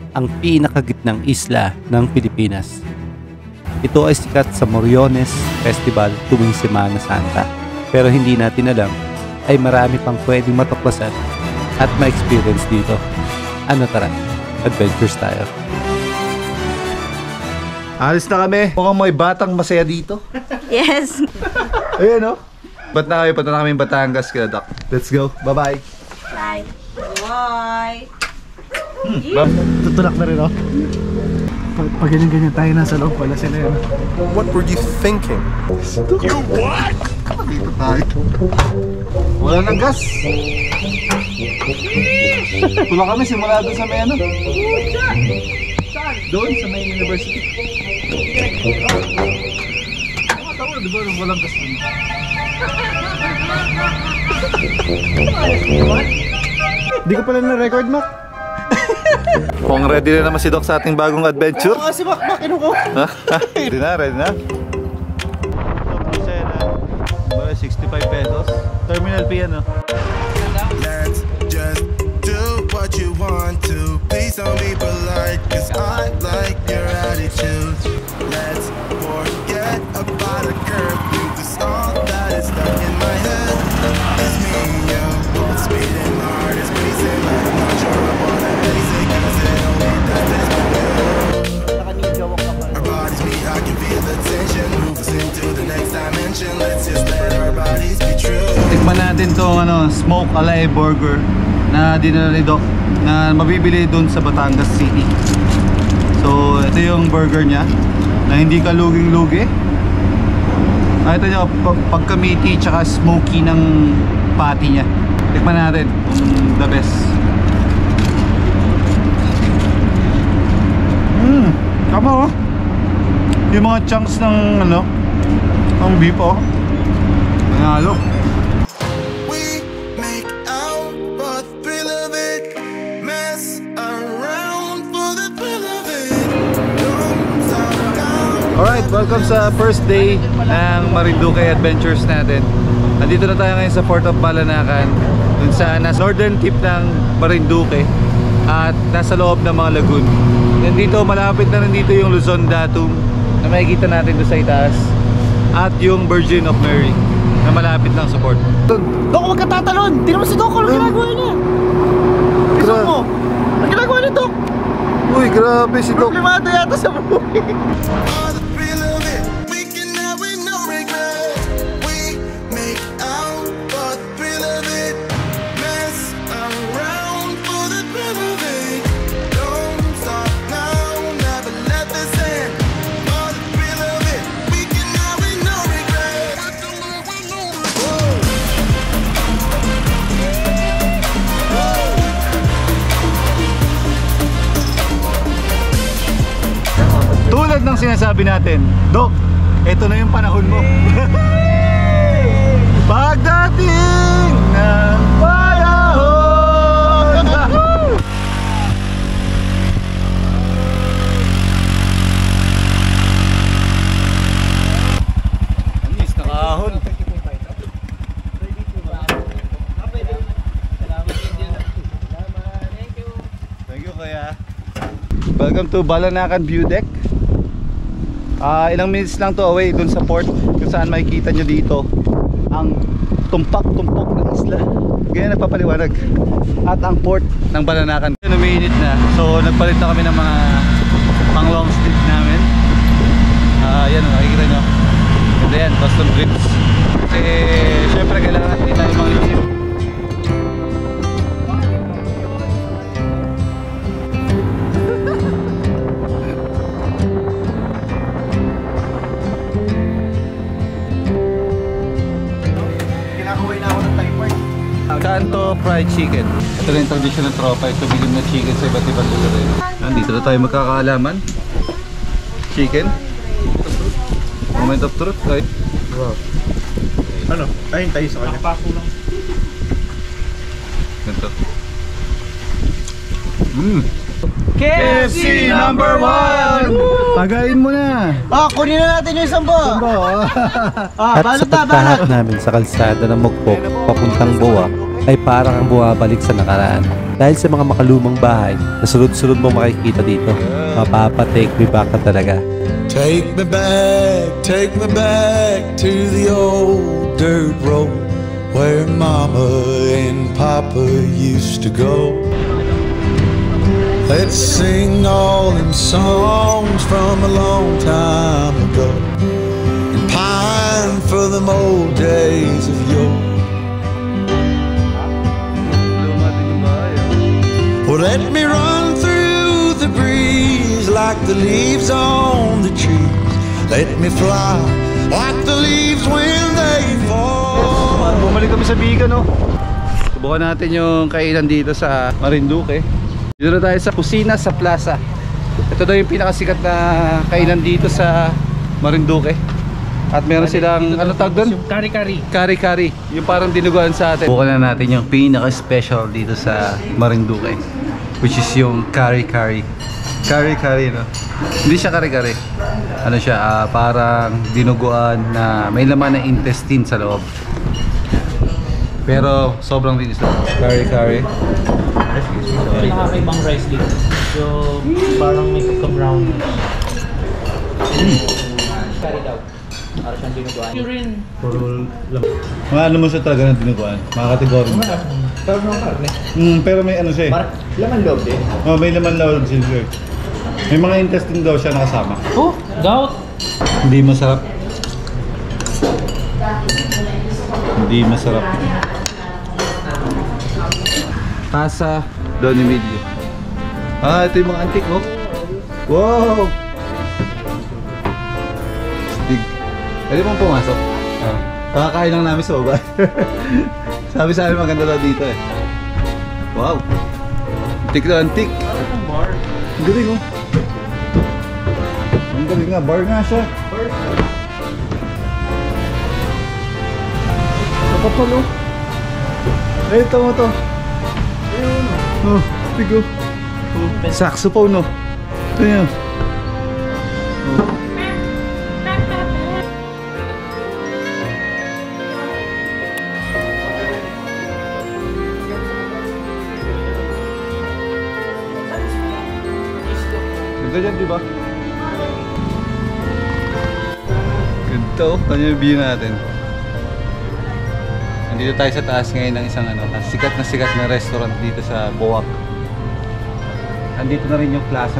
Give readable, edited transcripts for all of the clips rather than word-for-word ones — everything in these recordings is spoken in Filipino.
ang pinakagitnang isla ng Pilipinas. Ito ay sikat sa Moriones Festival tuwing Semana Santa. Pero hindi natin alam ay marami pang pwedeng matuklasan at ma-experience dito. Ano tara, adventures tayo. Alis na kami. Mukhang may batang masaya dito. Yes. Ayan o. Ba't na kami? Punta na kami Batangas kila Doc. Let's go. Bye-bye. Bye. Bye. Tutulak na rin o. Pag ganyan-ganyan tayo nasa loob pala sila yun. What were you thinking? You what? Dito tayo. Wala ng gas. Tulak kami simula doon sa may ano. Doon sa may university. Tama na diba walang gas doon? Di ko pala na-record, Mac. Kung ready na naman si Doc sa ating bagong adventure. Oo kasi Mac, ko. Ready na, ready na. 65 pesos. Terminal P yan, no? Let's just do what you want to. Please don't be polite, cause I like your attitude. Let's forget about a curfew. Cause all that is stuck in my head is me and you. Both speeding hard, it's pacing like I'm not sure I wanna face it. Cause it only does this for you. Our bodies meet, I can feel the tension. Move us into the next dimension. Let's just let our bodies be true. Tikman natin tong Smoke Alive Burger na dinala ni Doc na mabibili doon sa Batangas City. So ito yung burger niya na hindi ka luging-lugi. Ito niya pagka-meaty tsaka smoky ng patty niya. Tikman natin kung the best. Tama oh. Yung mga chunks ng ng beef oh. Nanalo. We make out for the thrill of it. Mess around for the thrill of it. Don't stop down. Alright, welcome sa first day ng Marinduque Adventures natin. Nandito na tayo ngayon sa Port of Balanacan, dun sa northern tip ng Marinduque at nasa loob ng mga lagoon. Nandito, malapit na nandito yung Luzon Datum na makikita natin doon sa itaas at yung Virgin of Mary na malapit lang sa port. Dok, huwag ka tatalon! Tingnan mo si Dok, ano ginagawa niya? Gusto mo? Ano ginagawa niya, Dok? Uy, grabe si Doc. Problemado yata sa buhay. For the thrill of it. We can have it, no regret. We make out for the thrill of it. Mess around for the thrill of it. Don't stop now, never let this end. For the thrill of it. We can have it, no regret. Tulad ng sinasabi natin, Doc, ito na yung panahon mo. Pagdating ng panahon. Anis, nakahon. Thank you, Kuya. Welcome to Balanacan View Deck. Ilang minutes lang to away dun sa port kung saan makikita nyo dito ang tumpak-tumpok ng isla. Ganyan nagpapaliwanag. At ang port ng Balanacan. Umiinit na, so nagpalit na kami ng mga pang long sleeve namin. Yan, nakikita nyo. Ganda yan, custom grips. Kasi syempre kailangan natin tayo mga itim. Kanto fried chicken. Ito rin yung traditional tropa. Ito bilhin na chicken sa iba't ibang lugar rin. Nandito na tayo magkakaalaman. Chicken. Moment of truth. Right? Wow. Ano? Ayun tayo sa kanya. Nakapako lang. Ganito. KFC number 1! Pagain mo na! Kunin na natin yung sambo! At sa pagkahat namin sa kalsada ng Mugpog papuntang Boa ay parang ang bumabalik sa nakaraan. Dahil sa mga makalumang bahay na sunod-sunod mo makikita dito, mapapa-take me back ka talaga. Take me back to the old dirt road where Mama and Papa used to go. Let's sing all them songs from a long time ago and pine for them old days of yore. Well, let me run through the breeze like the leaves on the trees. Let me fly like the leaves when they fall. Bumalik kami sa Bigan, no? Subukan natin yung kainan dito sa Marinduque. Dito na tayo sa Kusina sa Plaza. Ito daw yung pinakasikat na kainan dito sa Marinduque. At meron silang, ano tawag doon? Kari-kari. Kari-kari. Yung parang dinuguan sa atin. Subukan na natin yung pinaka-special dito sa Marinduque, which is yung kari-kari. Kari-kari, no? Hindi siya kari-kari. Ano siya, parang dinuguan na may laman na intestine sa loob. Pero sobrang linis na. Kari-kari. Pinakakaibang rice dito. So, parang may pagka-brown. Kari daw. Para siyang dinuguan. Yun rin. Mga ano mo siya talaga ng dinuguan? Mga kategorya mo. Pero ng karne. Pero may ano siya eh. Laman loob din. Oh, may laman loob silver. May mga intestine daw siya nakasama. Oh, gout. Hindi masarap. Hindi masarap. Tasa Don Emilio. Ito yung mga antique, oh. Wow! Stig. Pwede mong pumasok? Kakakain lang namin sa baba. Sabi sa akin maganda daw dito eh. Wow! Antique na antique. Ang galing, oh. Ang galing nga, bar nga siya. Kapapalo. Ay, ito mo to. Oh, tigo. Oh, saxophone, no? Ito yan. Oh. Ganda dyan, di ba? Ganda, oh. Ano yung view natin? Dito tayo sa taas ngayon ng isang sikat na restaurant dito sa Boac. Andito na rin yung plaza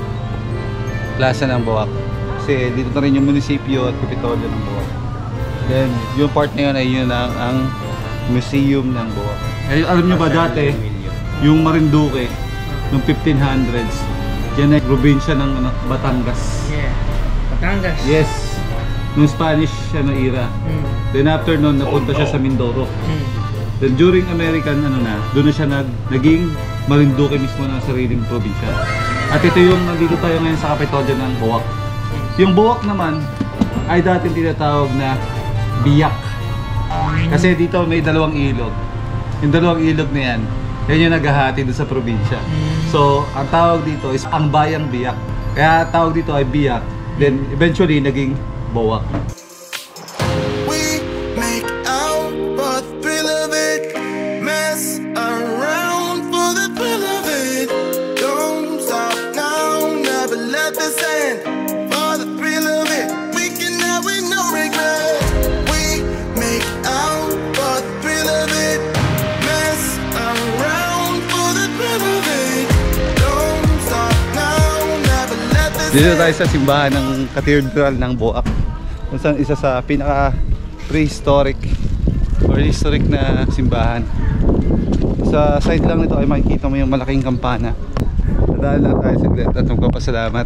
ng Boac. Kasi dito na rin yung munisipyo at kapitolyo ng Boac. Then yung part na yun ay yun ang museum ng Boac. Eh, alam nyo ba dati yung Marinduque noong 1500s, yan ay probinsya ng Batangas. Yeah. Batangas. Yes. Nung Spanish siya na era. Then after nun, napunta siya sa Mindoro. Then during American, doon na siya naging Marinduque mismo ng sariling probinsya. At ito yung nandito tayo ngayon sa kapitolyo ng Boac. Yung Boac naman ay dating tinatawag na Biak. Kasi dito may dalawang ilog. Yung dalawang ilog na yan yung naghahati doon sa probinsya. So, ang tawag dito is ang Bayang Biak. Kaya tawag dito ay Biak. Then eventually naging Boac. We make out for the thrill of it, mess around for the thrill of it. Don't stop now, never let this end. For the thrill of it, we can have it, no regret. We make out for the thrill of it, mess around for the thrill of it. Don't stop now, never let this end. Dito tayo sa simbahan ng Cathedral ng Boac. Kung saan isa sa pinaka prehistoric or historic na simbahan. Sa side lang nito ay makikita mo yung malaking kampana. Nadaan lang tayo saglit at magpapasalamat.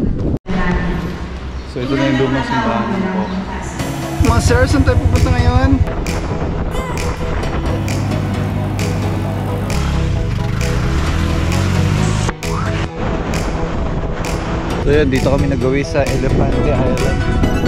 So ito na yung lumang simbahan ng Boac. Mga sir, saan tayo pupunta ngayon? So yun, dito kami nagawi sa Elefante Island.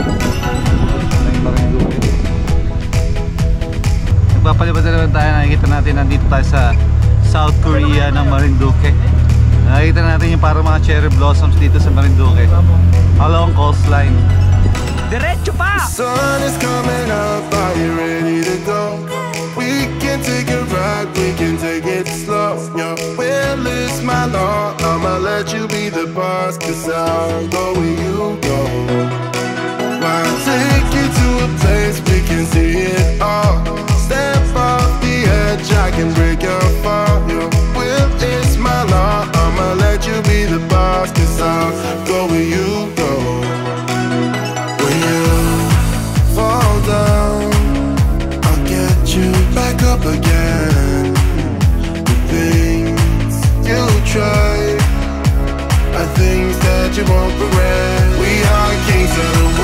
Nagpapalibad na naman tayo, nakikita natin nandito tayo sa South Korea ng Marinduque. Nakikita natin yung parang mga cherry blossoms dito sa Marinduque along coastline. Diretso pa! Sun is coming up, are you ready to go? We can can take a ride, we can take it slow. Your will is my law, I'ma let you be the boss, cause I'll go where you go. I'll take you to a place we can see it all. Step off the edge, I can break your fall. Your will is my law, I'ma let you be the boss, cause I'll go where you go. When you fall down, I'll get you back up again. The things you try are things that you won't regret. We are kings of the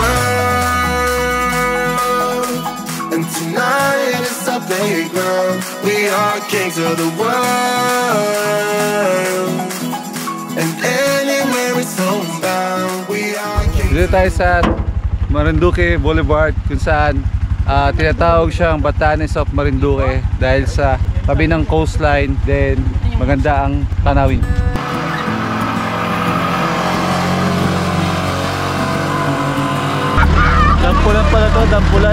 world, and tonight is our playground. We are kings of the world, and anywhere it's homebound. We are kings. Dito tayo sa Marinduque Boulevard, kung saan tinatawag siyang Batanes of Marinduque dahil sa tabi ng coastline, then maganda ang tanawin. Dampulan pala to, dampulan.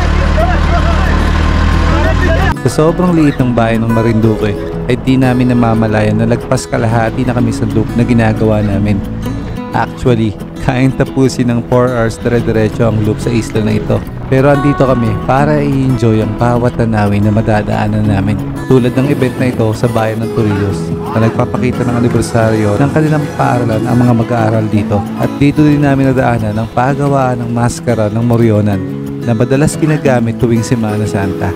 Sa sobrang liit ng bayan ng Marinduque ay di namin namamalayan na lagpas kalahati na kami sa loop na ginagawa namin. Actually, kayang tapusin ng 4 hours dire-diretso ang loop sa isla na ito. Pero andito kami para i-enjoy ang bawat tanawin na madadaanan namin. Tulad ng event na ito sa bayan ng Torrijos na nagpapakita ng anibersaryo ng kanilang paaralan ang mga mag-aaral dito. At dito din namin nadaanan ang paggawaan ng maskara ng Morionan na madalas ginagamit tuwing Semana Santa.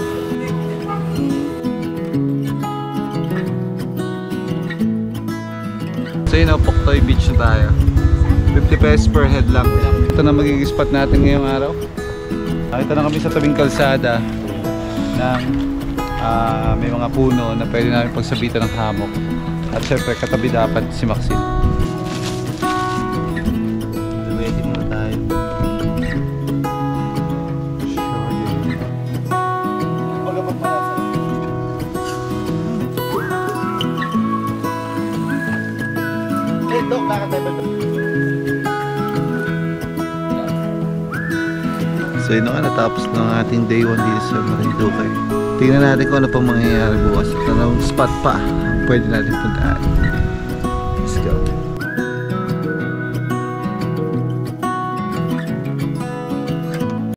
So yun, Puktoy Beach na tayo. 50 pesos per head lang. Ito na magiging spot natin ngayong araw. Ito na kami sa tabing kalsada ng may mga puno na pwede namin pagsabitan ng hammock. At syempre katabi dapat si Maxine. Waiting muna tayo. So yun na nga, natapos na ang ating day 1 dito sa Marinduque. Tingnan natin kung ano pang mangyayari bukas at anong spot pa pwede natin puntaan. Let's go.